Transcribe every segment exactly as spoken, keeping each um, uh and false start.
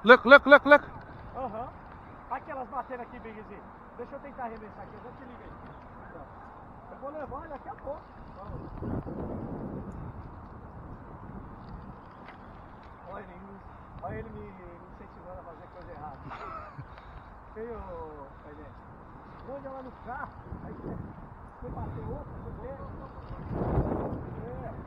Look, look, look, look. Aham. Uhum. Aquelas batendo aqui, Bigzinho. Deixa eu tentar arremessar aqui, eu já te ligo aí. Eu vou levar ele daqui a pouco. Vamos. Olha ele, olha ele me, me incentivando a fazer coisa errada. Feio, Painel. Onde ela no carro, aí você, você bateu outra, você é.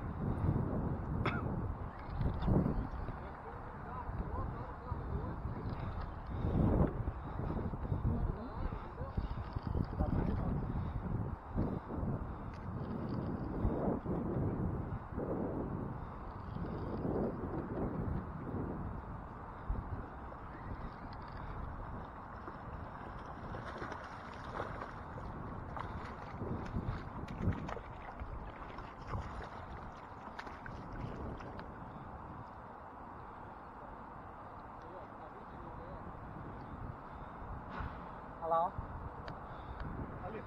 Olha lá, ó. Ali.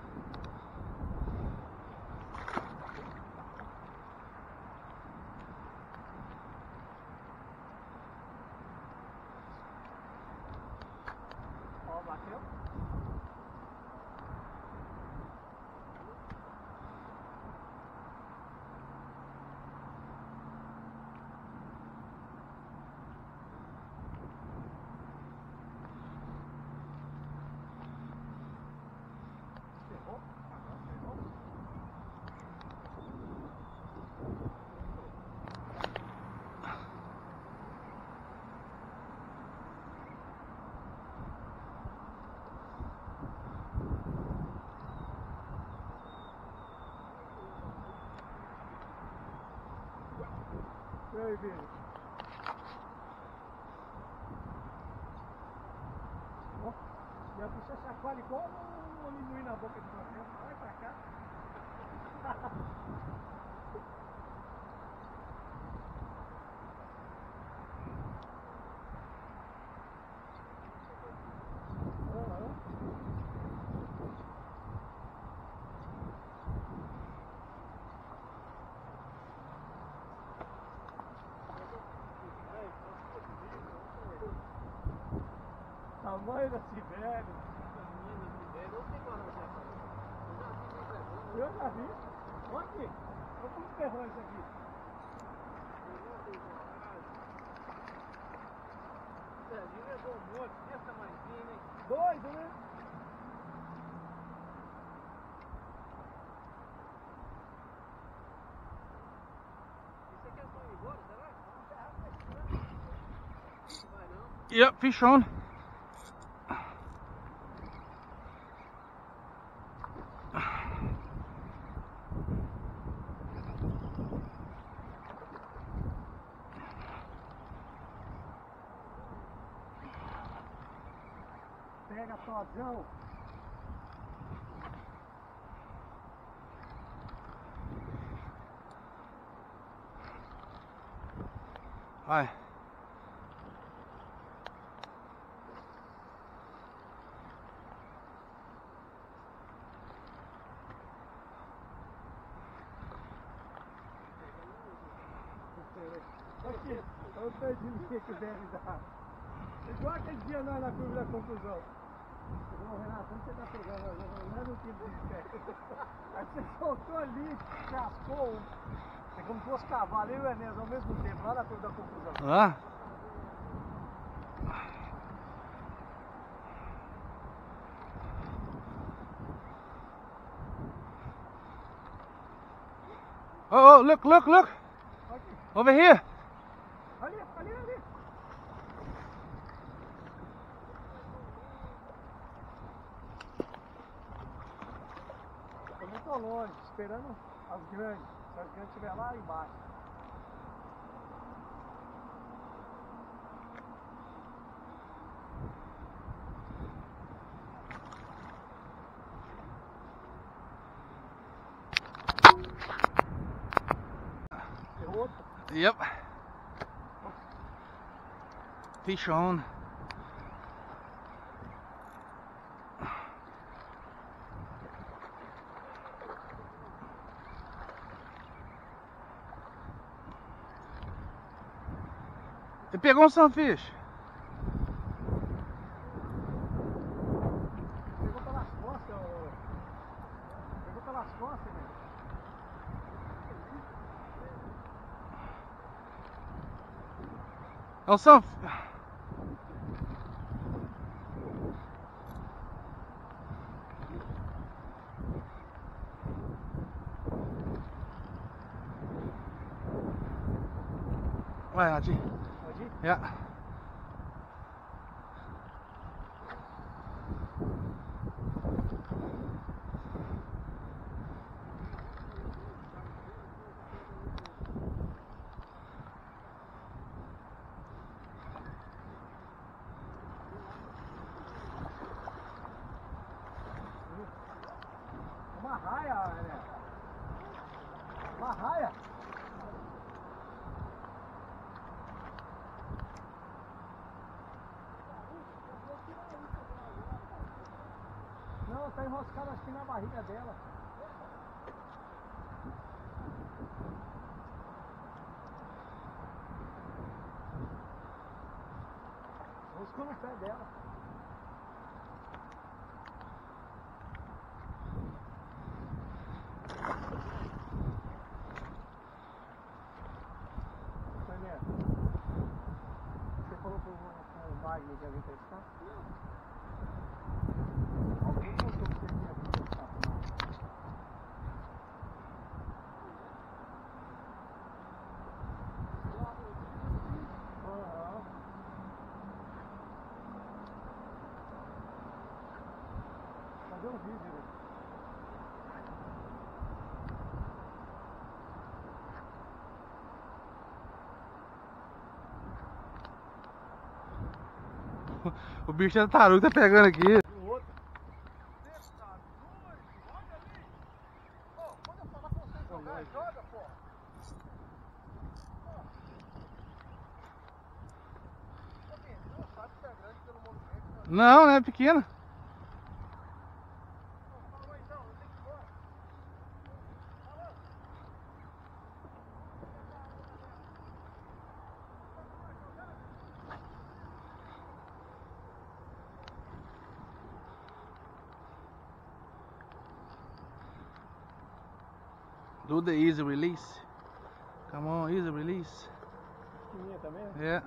Ó, bateu. E aí, filho? Ó, e a bicha chacoalha igual um amendoim na boca de você. Vai pra cá. Tamanho da Sibéria. Eu já vi. Olha aqui. Olha como ferrou isso aqui. Serginho levou um monte desse tamanhozinho, hein? Doido, né? Isso aqui é só ir embora, será? Vai não? Yep, fish on. Pega todão. Vai. Aqui, olha o tanto que deve dar. Igual aquele dia nós na curva da conclusão. Ô Renato, onde você tá pegando? Não é no tipo de pé. Aí você soltou ali, chapou. É como se fosse cavalo e o Enes ao mesmo tempo, lá na curva da conclusão. Ah. Oh, oh, look, look, look. Aqui. Over here. Ali, ali, ali. Eu não tô longe, esperando as grandes. Se as grandes estiverem lá embaixo. Yep. Fish on. Você pegou um sunfish? Oh, some. Vai, Nath. Pode ir? Yeah. Uma raia, né? Uma raia. Não, tá enroscado assim na barriga dela. Enroscou no pé dela. Você falou pro, pro Wagner que ia vir testar? Alguém contou que você ia vir testar pro Wagner? Aham. Fazer um vídeo, né? O bicho da taruga tá pegando aqui. O outro. Você tá doido? Olha ali. Ó, quando eu falar com você jogar, joga, pô. Ó. Não sabe que é grande pelo movimento. Não, não é pequena. Falou então, eu tenho que ir embora. Falou. Do the easy release. Come on, easy release. Pequenininha também? Yeah.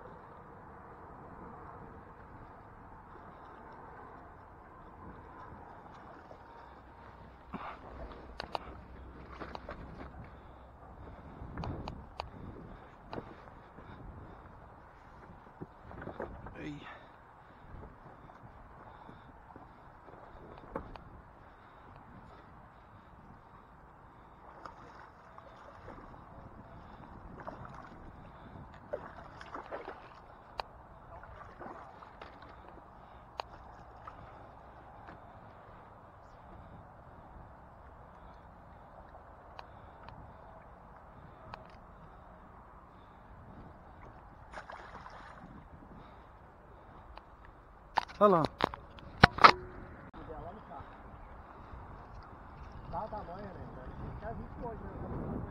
Hey. Olha lá. Lá no carro. Dá o tamanho, né? Quer vinte hoje, né?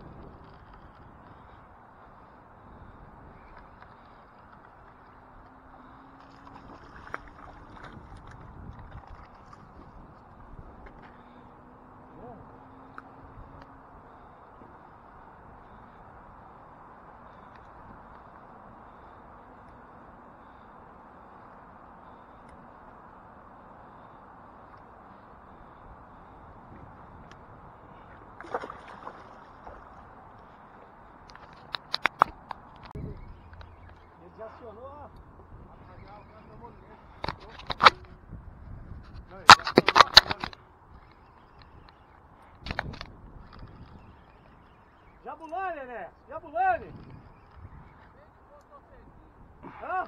Já acionou a... Jabulani, né? Jabulani! Hã?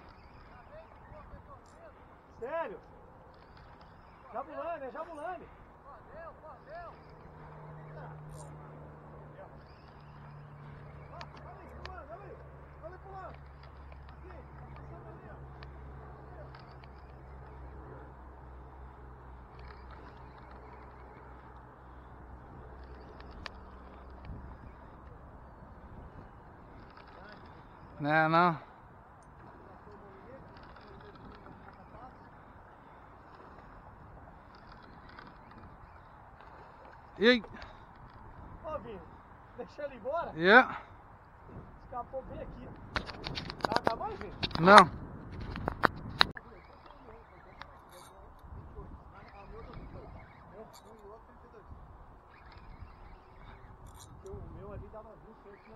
Sério? Jabulani, é Jabulani! Valeu, valeu! Olha aí, pulando, olha aí! Olha aí, pulando! Aqui, tá passando ali, ó! Não, não. E aí? Ó, Vini, deixa ele embora? Yeah. Escapou bem aqui. Tá acabando, gente? Não. O meu ali dava vinte e oito, né?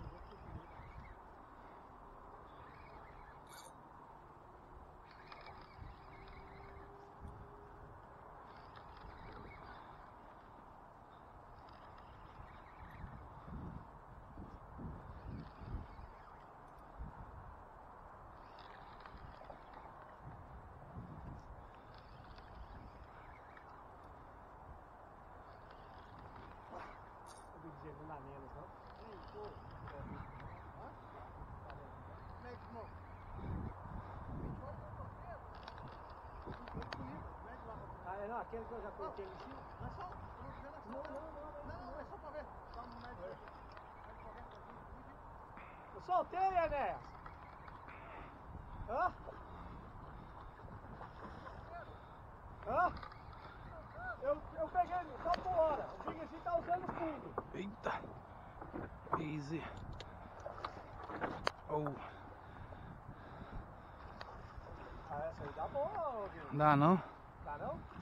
Não dá menos, não? Ei, pô. Hã? Como é que não? Ah, é não? Aquele que eu já coloquei ali em cima? Não é só? Não, não, não. Não, é só pra ver. Só um médico. Eu soltei, Enéas. Hã? Hã? Eu, eu peguei só por hora. O Big assim tá usando fundo. Eita. Easy. Oh. Ah, essa aí dá boa, Guilherme. Dá não? Dá não?